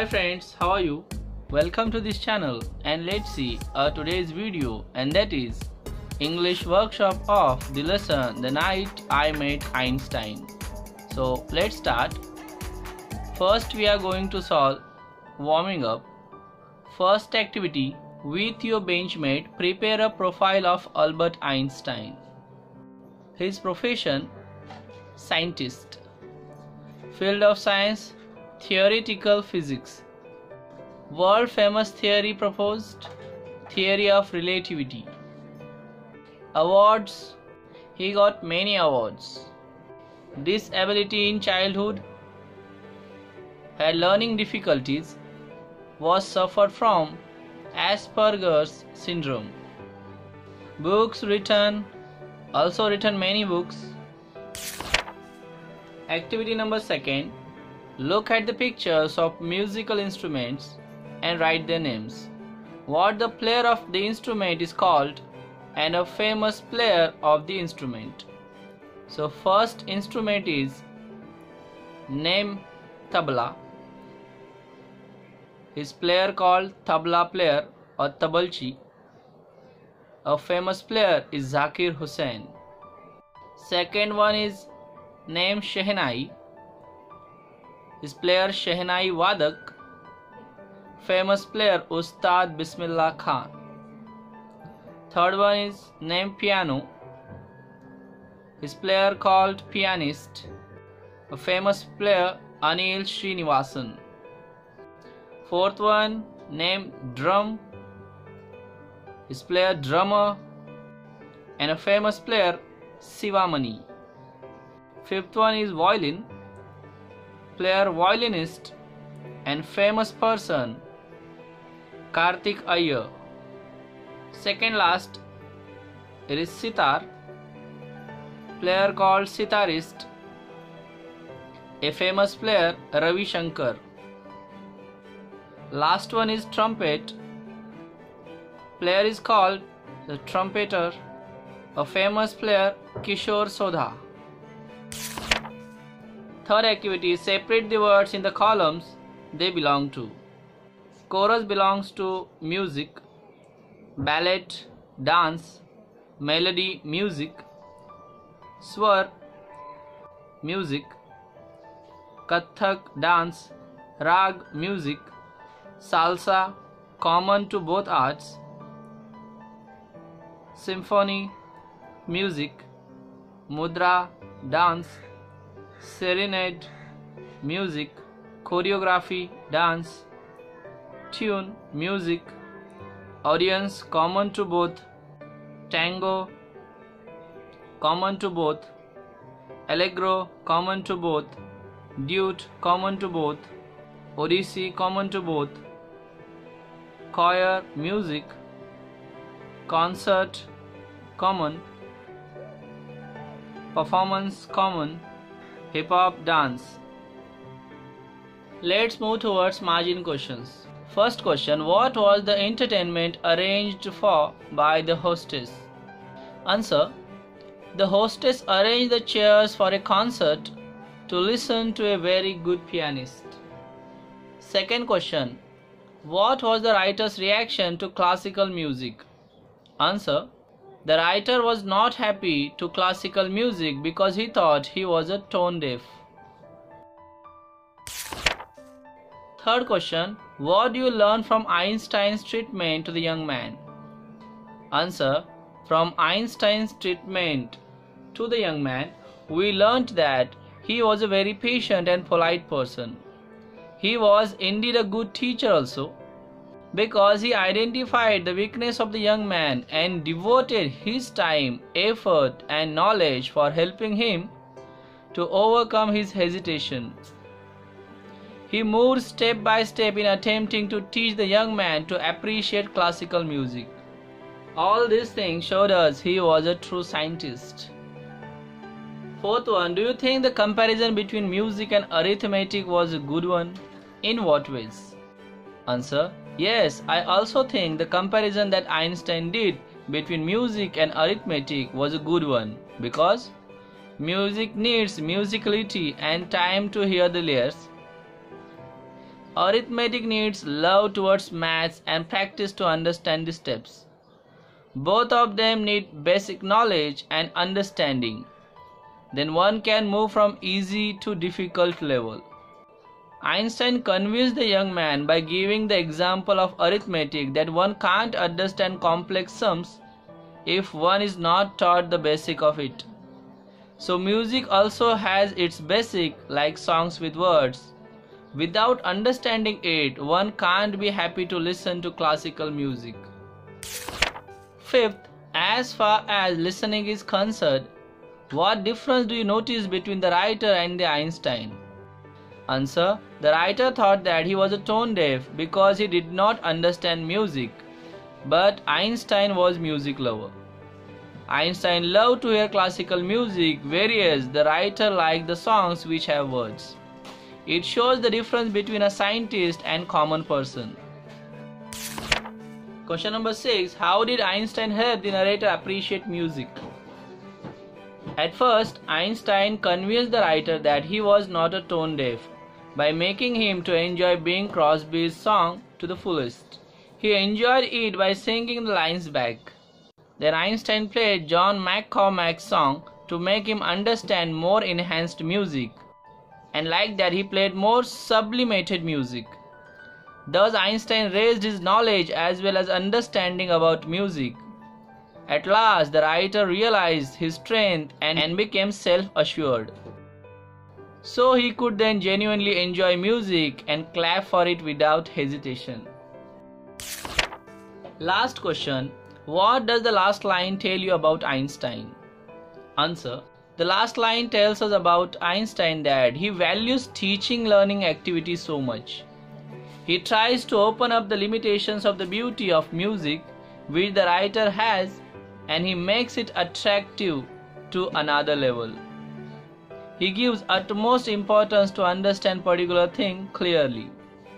Hi friends, how are you? Welcome to this channel and let's see today's video, and that is English workshop of the lesson The Night I Met Einstein. So let's start. First we are going to solve warming up. First activity, with your benchmate prepare a profile of Albert Einstein. His profession, scientist. Field of science, theoretical physics. World famous theory proposed, theory of relativity. Awards, he got many awards. Disability in childhood, had learning difficulties, was suffered from Asperger's syndrome. Books written, also written many books. Activity number 2, look at the pictures of musical instruments and write their names. What the player of the instrument is called and a famous player of the instrument. So first instrument is name tabla. His player called tabla player or tabalchi. A famous player is Zakir Hussain. Second one is name Shehnai. His player Shehnai Wadak. Famous player Ustad Bismillah Khan. Third one is name piano. His player called pianist. A famous player Anil Srinivasan. Fourth one name drum. His player drummer and a famous player Sivamani. Fifth one is violin. Player violinist and famous person Karthik Iyer. Second last, it is sitar. Player called sitarist. A famous player Ravi Shankar. Last one is trumpet. Player is called the trumpeter. A famous player Kishore Sodha. Third activity is separate the words in the columns they belong to. Chorus belongs to music, ballet, dance, melody, music, swar, music, kathak, dance, rag, music, salsa, common to both arts, symphony, music, mudra, dance, serenade, music, choreography, dance, tune, music, audience, common to both, tango, common to both, allegro, common to both, duet, common to both, odissi, common to both, choir, music, concert, common, performance, common, hip-hop, dance. Let's move towards margin questions. First question, what was the entertainment arranged for by the hostess? Answer, the hostess arranged the chairs for a concert to listen to a very good pianist. Second question, what was the writer's reaction to classical music? Answer, the writer was not happy to classical music because he thought he was a tone deaf. Third question, what do you learn from Einstein's treatment to the young man? Answer, from Einstein's treatment to the young man, we learnt that he was a very patient and polite person. He was indeed a good teacher also, because he identified the weakness of the young man and devoted his time, effort and knowledge for helping him to overcome his hesitation. He moved step by step in attempting to teach the young man to appreciate classical music. All these things showed us he was a true scientist. Fourth one, do you think the comparison between music and arithmetic was a good one? In what ways? Answer, yes, I also think the comparison that Einstein did between music and arithmetic was a good one, because music needs musicality and time to hear the layers. Arithmetic needs love towards maths and practice to understand the steps. Both of them need basic knowledge and understanding. Then one can move from easy to difficult level. Einstein convinced the young man by giving the example of arithmetic that one can't understand complex sums if one is not taught the basic of it. So music also has its basic, like songs with words. Without understanding it, one can't be happy to listen to classical music. Fifth, as far as listening is concerned, what difference do you notice between the writer and the Einstein? Answer: the writer thought that he was a tone deaf because he did not understand music, but Einstein was music lover. Einstein loved to hear classical music, whereas the writer liked the songs which have words. It shows the difference between a scientist and common person. Question number 6. How did Einstein help the narrator appreciate music? At first, Einstein convinced the writer that he was not a tone deaf by making him to enjoy Bing Crosby's song to the fullest. He enjoyed it by singing the lines back. Then Einstein played John McCormack's song to make him understand more enhanced music, and like that he played more sublimated music. Thus Einstein raised his knowledge as well as understanding about music. At last the writer realized his strength and became self-assured. So he could then genuinely enjoy music and clap for it without hesitation. Last question. What does the last line tell you about Einstein? Answer: the last line tells us about Einstein that he values teaching learning activities so much. He tries to open up the limitations of the beauty of music which the writer has, and he makes it attractive to another level. He gives utmost importance to understand particular thing clearly.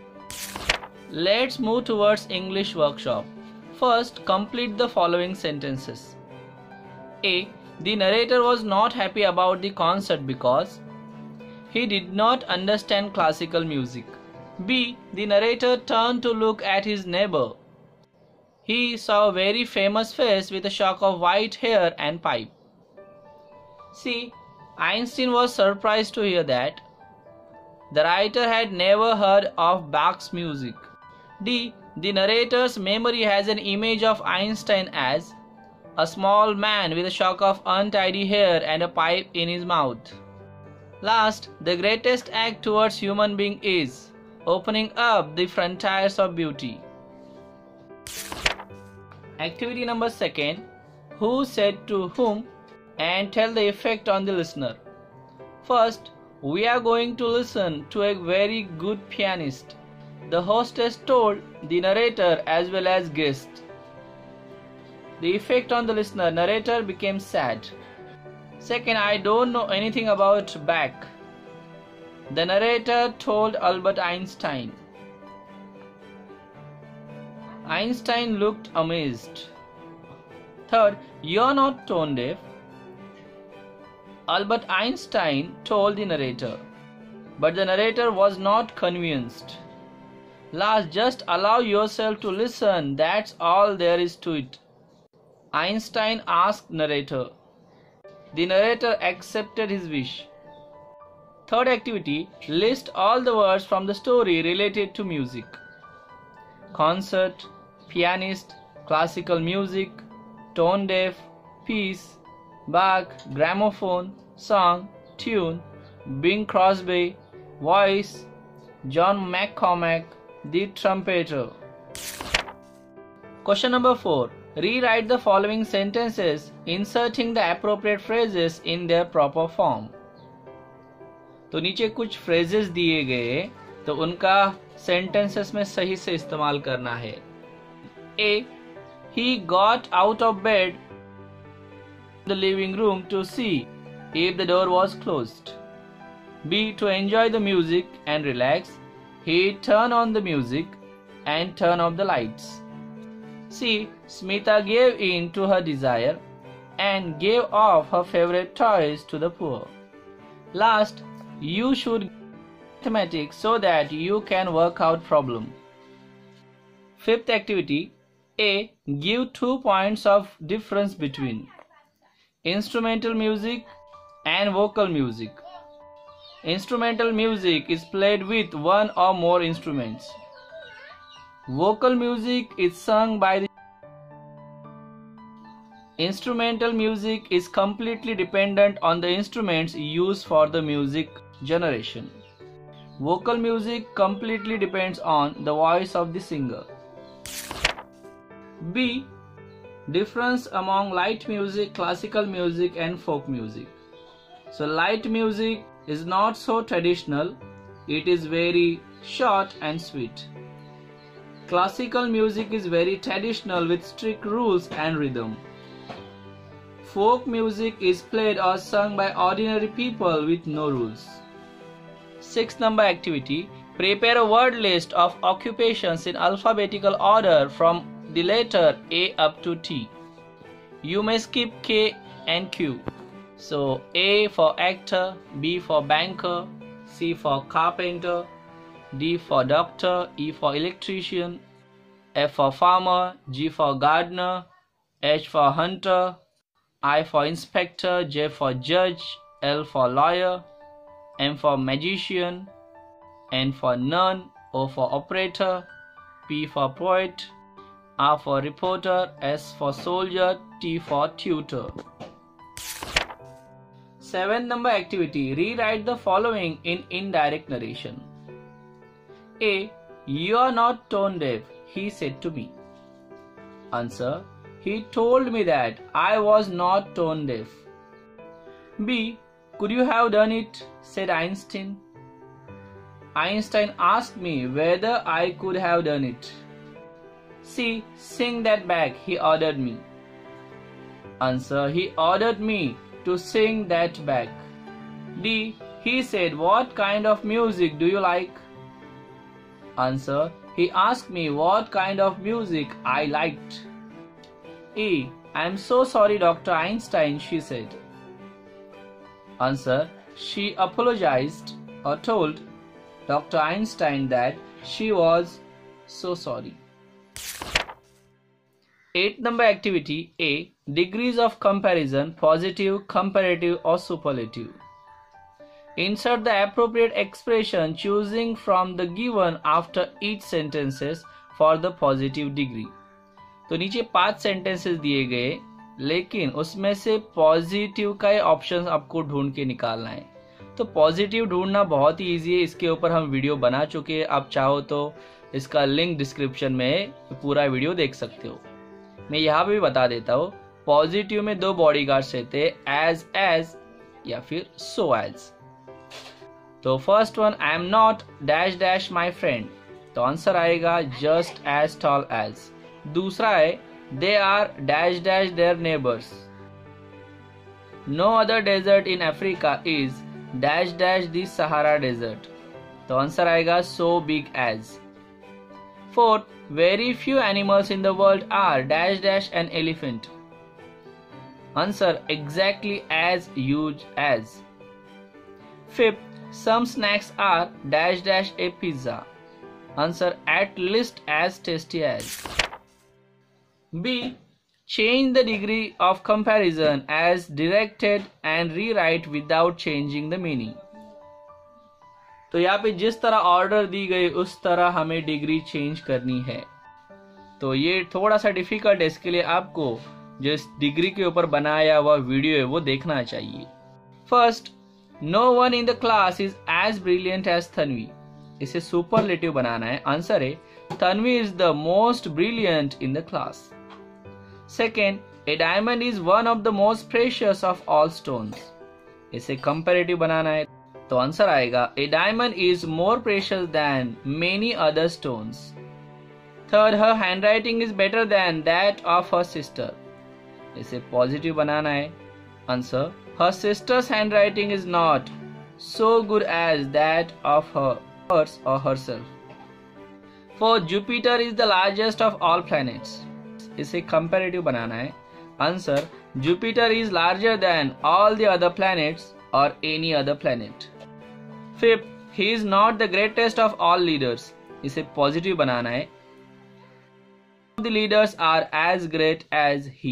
Let's move towards English workshop. First, complete the following sentences. A. The narrator was not happy about the concert because he did not understand classical music. B. The narrator turned to look at his neighbor. He saw a very famous face with a shock of white hair and pipe. C. Einstein was surprised to hear that the writer had never heard of Bach's music. D. The narrator's memory has an image of Einstein as a small man with a shock of untidy hair and a pipe in his mouth. Last, the greatest act towards human being is opening up the frontiers of beauty. Activity number 2. Who said to whom, and tell the effect on the listener. First, we are going to listen to a very good pianist. The hostess told the narrator as well as guest. The effect on the listener: narrator became sad. Second, I don't know anything about Bach. The narrator told Albert Einstein. Einstein looked amazed. Third, you're not tone deaf. Albert Einstein told the narrator, but the narrator was not convinced. Last, just allow yourself to listen, that's all there is to it. Einstein asked narrator. The narrator accepted his wish. Third activity, list all the words from the story related to music. Concert, pianist, classical music, tone deaf, piece, Bach, gramophone, song, tune, Bing Crosby, voice, John McCormack, the trumpeter. Question number 4. Rewrite the following sentences, inserting the appropriate phrases in their proper form. तो नीचे कुछ phrases दिए गए, तो उनका sentences में सही से इस्तेमाल करना है. A. He got out of bed in the living room to see if the door was closed. B. To enjoy the music and relax, he turned on the music and turned off the lights. C. Smita gave in to her desire and gave off her favorite toys to the poor. Last, you should mathematics so that you can work out problem. Fifth activity. A. Give 2 points of difference between instrumental music and vocal music. Instrumental music is played with one or more instruments. Vocal music is sung by the instrumental music is completely dependent on the instruments used for the music generation. Vocal music completely depends on the voice of the singer. B. Difference among light music, classical music and folk music. So light music is not so traditional, it is very short and sweet. Classical music is very traditional with strict rules and rhythm. Folk music is played or sung by ordinary people with no rules. Sixth number activity. Prepare a word list of occupations in alphabetical order from the letter A up to T. You may skip K and Q. So A for actor, B for banker, C for carpenter, D for doctor, E for electrician, F for farmer, G for gardener, H for hunter, I for inspector, J for judge, L for lawyer, M for magician, N for nun, O for operator, P for poet, R for reporter, S for soldier, T for tutor. Seventh number activity. Rewrite the following in indirect narration. A. You are not tone deaf, he said to me. Answer. He told me that I was not tone deaf. B. Could you have done it? Said Einstein. Einstein asked me whether I could have done it. C. Sing that back, he ordered me. Answer. He ordered me to sing that back. D. He said, what kind of music do you like? Answer. He asked me what kind of music I liked. E. I'm so sorry, Dr. Einstein, she said. Answer. She apologized or told Dr. Einstein that she was so sorry. Eighth number activity. A. Degrees of comparison, positive, comparative or superlative. Insert the appropriate expression choosing from the given after each sentences for the positive degree. तो नीचे 5 sentences दिए गए, लेकिन उसमें से positive का option आपको ढूंढ के निकालना है. तो पॉजिटिव ढूंढना बहुत ही इजी है, इसके ऊपर हम वीडियो बना चुके हैं. आप चाहो तो इसका लिंक डिस्क्रिप्शन में पूरा वीडियो देख सकते हो. मैं यहाँ पे भी बता देता हूँ. पॉजिटिव में 2 बॉडीगार्ड्स रहते हैं, एज या फिर सो एज. तो first one, I am not dash dash my friend, तो आंसर आएगा जस्ट एज टॉल एज. दूसरा है, they are dash dash their neighbours. No other desert in Africa is dash dash the Sahara desert, तो answer आएगा so big as. Fourth, very few animals in the world are dash dash an elephant. Answer exactly as huge as. Fifth, some snacks are dash dash a pizza. Answer at least as tasty as. B. Change the degree of comparison as directed and rewrite without changing the meaning. तो यहाँ पे जिस तरह order दी गई उस तरह हमें degree change करनी है. तो ये थोड़ा सा डिफिकल्ट है, इसके लिए आपको जो इस डिग्री के ऊपर बनाया हुआ वीडियो है वो देखना चाहिए. First, No one in the class is as brilliant as Tanvi. इसे सुपरलेटिव बनाना है. आंसर है Tanvi is the most brilliant in the class. Second, a diamond is one of the most precious of all stones. इसे comparative बनाना है. तो answer आएगा a diamond is more precious than many other stones. Third, her handwriting is better than that of her sister. इसे positive बनाना है. Answer, her sister's handwriting is not so good as that of hers or herself. Fourth, Jupiter is the largest of all planets. इसे comparative बनाना है. Answer, Jupiter is larger than all the other planets or any other planet. Fifth, He is not the greatest of all leaders. इसे positive बनाना है. The leaders are as great as he.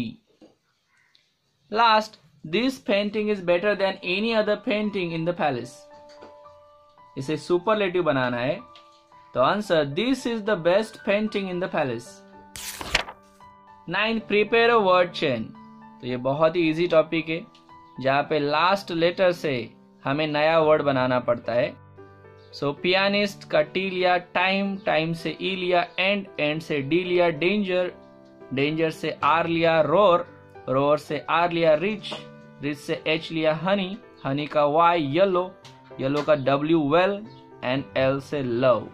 Last, this painting is better than any other painting in the palace. इसे superlative बनाना है. तो answer, this is the best painting in the palace. 9. Prepare a word chain. तो ये बहुत ही easy topic है जहाँ पे लास्ट लेटर से हमें नया वर्ड बनाना पड़ता है. सो पियानिस्ट का टी लिया, टाइम, टाइम से ई लिया, एंड, एंड से डी लिया, डेंजर, डेंजर से आर लिया, रोर, रोर से आर लिया, रिच, रिच से एच लिया, हनी, हनी का वाई, येलो, येलो का डब्ल्यू, वेल, एंड एल से love.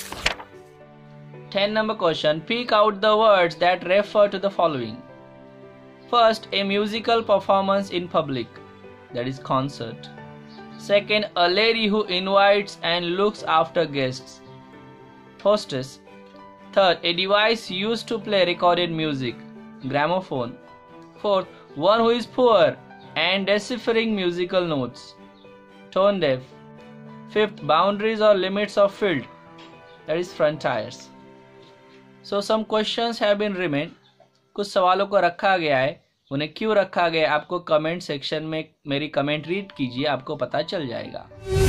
10 number question. Pick out the words that refer to the following. First, a musical performance in public, that is concert. Second, a lady who invites and looks after guests, hostess. Third, a device used to play recorded music, gramophone. Fourth, one who is poor and deciphering musical notes, tone deaf. Fifth, boundaries or limits of field, that is frontiers. So some questions have been remained. कुछ सवालों को रखा गया है. उन्हें क्यों रखा गया आपको कमेंट सेक्शन में मेरी कमेंट रीड कीजिए, आपको पता चल जाएगा.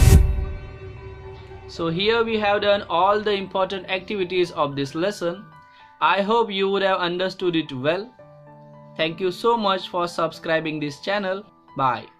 So here we have done all the important activities of this lesson. I hope you would have understood it well. Thank you so much for subscribing this channel. Bye.